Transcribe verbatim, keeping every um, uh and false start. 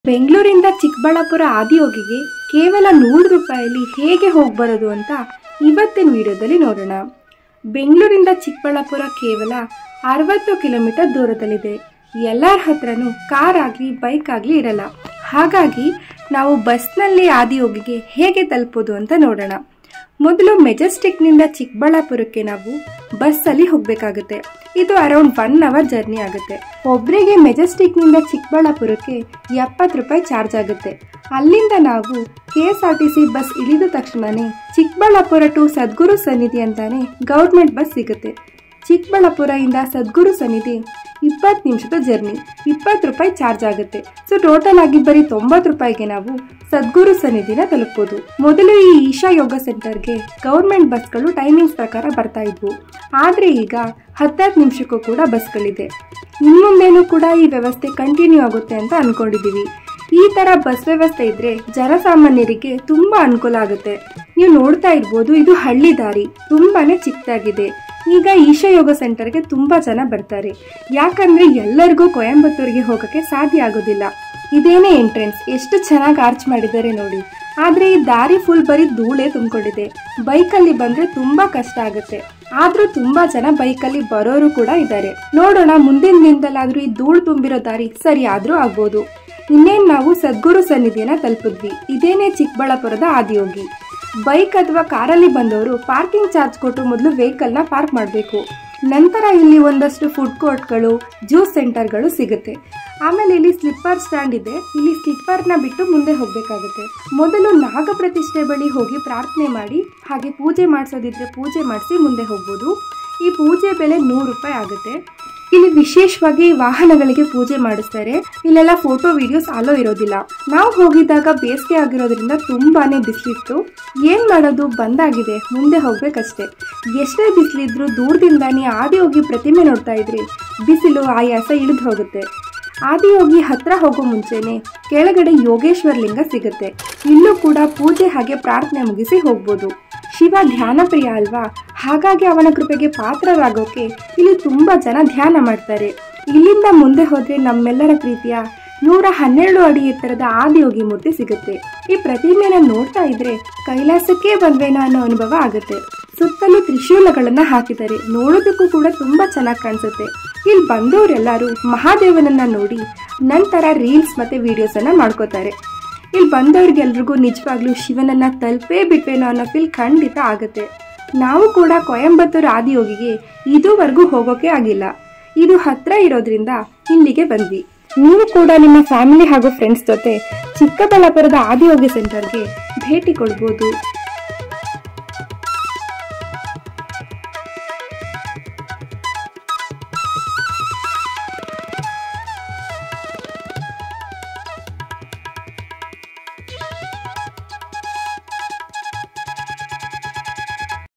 ಬೆಂಗಳೂರಿಂದ ಚಿಕ್ಕಬಳ್ಳಾಪುರ ಆದಿಯೋಗಿಗೆ ಕೇವಲ ನೂರು ರೂಪಾಯಿಯಲ್ಲಿ ಹೇಗೆ ಹೋಗಿ ಬರೋದು ಅಂತ ಇವತ್ತಿನ ವಿಡಿಯೋದಲ್ಲಿ ನೋಡೋಣ. ಬೆಂಗಳೂರಿಂದ ಚಿಕ್ಕಬಳ್ಳಾಪುರ ಕೇವಲ ಅರವತ್ತು ಕಿಲೋಮೀಟರ್ ದೂರದಲ್ಲಿದೆ. ಎಲ್ಲರ ಹತ್ರನೂ ಕಾರ್ ಆಗಲಿ ಬೈಕ್ ಆಗಲಿ ಇರಲ್ಲ. ಹಾಗಾಗಿ ನಾವು ಬಸ್ನಲ್ಲಿ ಆದಿಯೋಗಿಗೆ ಹೇಗೆ ತಲುಪೋದು ಅಂತ ನೋಡೋಣ. ಮೊದಲು ಮೆಜೆಸ್ಟಿಕ್ನಿಂದ ಚಿಕ್ಕಬಳ್ಳಾಪುರಕ್ಕೆ ನಾವು ಬಸ್ಸಲ್ಲಿ ಹೋಗಬೇಕಾಗುತ್ತೆ. ಇದು ಅರೌಂಡ್ ಒನ್ ಅವರ್ ಜರ್ನಿ ಆಗುತ್ತೆ. ಒಬ್ಬರಿಗೆ ಮೆಜೆಸ್ಟಿಕ್ನಿಂದ ಚಿಕ್ಕಬಳ್ಳಾಪುರಕ್ಕೆ ಎಪ್ಪತ್ತು ರೂಪಾಯಿ ಚಾರ್ಜ್ ಆಗುತ್ತೆ. ಅಲ್ಲಿಂದ ನಾವು K S R T C bus ಇಳಿದ ತಕ್ಷಣನೇ ಚಿಕ್ಕಬಳ್ಳಾಪುರ ಟು ಸದ್ಗುರು ಸನ್ನಿಧಿ ಅಂತಾನೆ ಗೌರ್ಮೆಂಟ್ ಬಸ್ ಸಿಗುತ್ತೆ. ಚಿಕ್ಕಬಳ್ಳಾಪುರ ಇಂದ ಸದ್ಗುರು ಸನ್ನಿಧಿ ಇಪ್ಪತ್ತು ನಿಮಿಷದ ಜರ್ನಿ, ಇಪ್ಪತ್ತು ರೂಪಾಯಿ ಚಾರ್ಜ್ ಆಗುತ್ತೆ. ಸೊ ಟೋಟಲ್ ಆಗಿ ಬರೀ ತೊಂಬತ್ತು ರೂಪಾಯಿಗೆ ನಾವು ಸದ್ಗುರು ಸನ್ನಿಧಿನ ತಲುಪಬಹುದು. ಮೊದಲು ಈ ಈಶಾ ಯೋಗ ಸೆಂಟರ್ಗೆ ಗೌರ್ಮೆಂಟ್ ಬಸ್ಗಳು ಟೈಮಿಂಗ್ಸ್ ಪ್ರಕಾರ ಬರ್ತಾ ಇದ್ವು. ಆದ್ರೆ ಈಗ ಹತ್ತತ್ತು ನಿಮಿಷಕ್ಕೂ ಕೂಡ ಬಸ್ಗಳಿದೆ. ಇನ್ಮುಂದೇನೂ ಕೂಡ ಈ ವ್ಯವಸ್ಥೆ ಕಂಟಿನ್ಯೂ ಆಗುತ್ತೆ ಅಂತ ಅನ್ಕೊಂಡಿದೀವಿ. ಈ ತರ ಬಸ್ ವ್ಯವಸ್ಥೆ ಇದ್ರೆ ಜನಸಾಮಾನ್ಯರಿಗೆ ತುಂಬಾ ಅನುಕೂಲ ಆಗುತ್ತೆ. ನೀವು ನೋಡ್ತಾ ಇರ್ಬೋದು, ಇದು ಹಳ್ಳಿ ದಾರಿ, ತುಂಬಾನೇ ಚಿಕ್ಕದಾಗಿದೆ. ಈಗ ಈಶಾ ಯೋಗ ಸೆಂಟರ್ಗೆ ತುಂಬಾ ಜನ ಬರ್ತಾರೆ. ಯಾಕಂದ್ರೆ ಎಲ್ಲರಿಗೂ ಕೊಯಂಬತ್ತೂರಿಗೆ ಹೋಗಕ್ಕೆ ಸಾಧ್ಯ ಆಗೋದಿಲ್ಲ. ಇದೇನೇ ಎಂಟ್ರೆನ್ಸ್, ಎಷ್ಟು ಚೆನ್ನಾಗಿ ಆರ್ಚ್ ಮಾಡಿದ್ದಾರೆ ನೋಡಿ. ಆದ್ರೆ ಈ ದಾರಿ ಫುಲ್ ಬರೀ ಧೂಳೇ ತುಂಬಿಕೊಂಡಿದೆ. ಬೈಕಲ್ಲಿ ಬಂದ್ರೆ ತುಂಬಾ ಕಷ್ಟ ಆಗುತ್ತೆ. ಆದ್ರೂ ತುಂಬಾ ಜನ ಬೈಕಲ್ಲಿ ಬರೋರು ಕೂಡ ಇದ್ದಾರೆ. ನೋಡೋಣ ಮುಂದಿನ ದಿನದಲ್ಲಾದ್ರೂ ಈ ಧೂಳು ತುಂಬಿರೋ ದಾರಿ ಸರಿ ಆದ್ರೂ ಆಗ್ಬೋದು. ಇನ್ನೇನ್ ನಾವು ಸದ್ಗುರು ಸನ್ನಿಧಿಯನ್ನ ತಲುಪಿದ್ವಿ. ಇದೇನೇ ಚಿಕ್ಕಬಳ್ಳಾಪುರದ ಆದಿಯೋಗಿ. ಬೈಕ್ ಅಥವಾ ಕಾರಲ್ಲಿ ಬಂದವರು ಪಾರ್ಕಿಂಗ್ ಚಾರ್ಜ್ ಕೊಟ್ಟು ಮೊದಲು ವೆಹಿಕಲ್ ನ ಪಾರ್ಕ್ ಮಾಡಬೇಕು. ನಂತರ ಇಲ್ಲಿ ಒಂದಷ್ಟು ಫುಡ್ ಕೋರ್ಟ್ಗಳು, ಜ್ಯೂಸ್ ಸೆಂಟರ್ಗಳು ಸಿಗುತ್ತೆ. ಆಮೇಲೆ ಇಲ್ಲಿ ಸ್ಲಿಪ್ಪರ್ ಸ್ಟ್ಯಾಂಡ್ ಇದೆ. ಇಲ್ಲಿ ಸ್ಲಿಪ್ಪರ್ ನ ಬಿಟ್ಟು ಮುಂದೆ ಹೋಗ್ಬೇಕಾಗುತ್ತೆ. ಮೊದಲು ನಾಗ ಪ್ರತಿಷ್ಠೆ ಬಳಿ ಹೋಗಿ ಪ್ರಾರ್ಥನೆ ಮಾಡಿ, ಹಾಗೆ ಪೂಜೆ ಮಾಡಿಸೋದಿದ್ರೆ ಪೂಜೆ ಮಾಡಿಸಿ ಮುಂದೆ ಹೋಗ್ಬೋದು. ಈ ಪೂಜೆ ಬೆಲೆ ನೂರು ರೂಪಾಯಿ ಆಗುತ್ತೆ. ಇಲ್ಲಿ ವಿಶೇಷವಾಗಿ ವಾಹನಗಳಿಗೆ ಪೂಜೆ ಮಾಡಿಸ್ತಾರೆ. ಇಲ್ಲೆಲ್ಲ ಫೋಟೋ ವಿಡಿಯೋಸ್ ಅಲೋ ಇರೋದಿಲ್ಲ. ನಾವು ಹೋಗಿದ್ದಾಗ ಬೇಸಿಗೆ ಆಗಿರೋದ್ರಿಂದ ತುಂಬಾನೇ ಬಿಸಿಲಿತ್ತು. ಏನ್ ಮಾಡೋದು, ಬಂದಾಗಿದೆ, ಮುಂದೆ ಹೋಗ್ಬೇಕಷ್ಟೇ. ಎಷ್ಟೇ ಬಿಸಿಲಿದ್ರು ದೂರದಿಂದಾನೇ ಆದಿಯೋಗಿ ಪ್ರತಿಮೆ ನೋಡ್ತಾ ಇದ್ರಿ ಬಿಸಿಲು ಆಯಾಸ ಇಳಿದು ಹೋಗುತ್ತೆ. ಆದಿಯೋಗಿ ಹತ್ರ ಹೋಗೋ ಮುಂಚೆನೆ ಕೆಳಗಡೆ ಯೋಗೇಶ್ವರ ಲಿಂಗ ಸಿಗುತ್ತೆ. ಇಲ್ಲೂ ಕೂಡ ಪೂಜೆ ಹಾಗೆ ಪ್ರಾರ್ಥನೆ ಮುಗಿಸಿ ಹೋಗ್ಬೋದು. ಶಿವ ಧ್ಯಾನ ಪ್ರಿಯ ಅಲ್ವಾ, ಹಾಗಾಗಿ ಅವನ ಕೃಪೆಗೆ ಪಾತ್ರರಾಗೋಕೆ ಇಲ್ಲಿ ತುಂಬಾ ಜನ ಧ್ಯಾನ ಮಾಡ್ತಾರೆ. ಇಲ್ಲಿಂದ ಮುಂದೆ ಹೋದ್ರೆ ನಮ್ಮೆಲ್ಲರ ಪ್ರೀತಿಯ ನೂರ ಹನ್ನೆರಡು ಅಡಿ ಎತ್ತರದ ಆದಿಯೋಗಿ ಮೂರ್ತಿ ಸಿಗುತ್ತೆ. ಈ ಪ್ರತಿಮೆನ ನೋಡ್ತಾ ಇದ್ರೆ ಕೈಲಾಸಕ್ಕೆ ಬಂದ್ವೇನೋ ಅನ್ನೋ ಅನುಭವ ಆಗುತ್ತೆ. ಸುತ್ತಲೂ ತ್ರಿಶೂಲಗಳನ್ನ ಹಾಕಿದ್ದಾರೆ. ನೋಡೋದಕ್ಕೂ ಕೂಡ ತುಂಬಾ ಚೆನ್ನಾಗಿ ಕಾಣಿಸುತ್ತೆ. ಇಲ್ಲಿ ಬಂದವರೆಲ್ಲರೂ ಮಹಾದೇವನನ್ನ ನೋಡಿ ನಂತರ ರೀಲ್ಸ್ ಮತ್ತೆ ವಿಡಿಯೋಸ್ ಅನ್ನ ಮಾಡ್ಕೋತಾರೆ. ಇಲ್ಲಿ ಬಂದವ್ರಿಗೆಲ್ರಿಗೂ ನಿಜವಾಗ್ಲೂ ಶಿವನನ್ನ ತಲುಪೇ ಬಿಟ್ವೇನೋ ಅನ್ನೋ ಫೀಲ್ ಖಂಡಿತ ಆಗುತ್ತೆ. ನಾವು ಕೂಡ ಕೊಯಂಬತ್ತೂರು ಆದಿಯೋಗಿಗೆ ಇದುವರೆಗೂ ಹೋಗೋಕೆ ಆಗಿಲ್ಲ. ಇದು ಹತ್ರ ಇರೋದ್ರಿಂದ ಇಲ್ಲಿಗೆ ಬಂದ್ವಿ. ನೀವು ಕೂಡ ನಿಮ್ಮ ಫ್ಯಾಮಿಲಿ ಹಾಗೂ ಫ್ರೆಂಡ್ಸ್ ಜೊತೆ ಚಿಕ್ಕಬಳ್ಳಾಪುರದ ಆದಿಯೋಗಿ ಸೆಂಟರ್ಗೆ ಭೇಟಿ ಕೊಡ್ಬೋದು.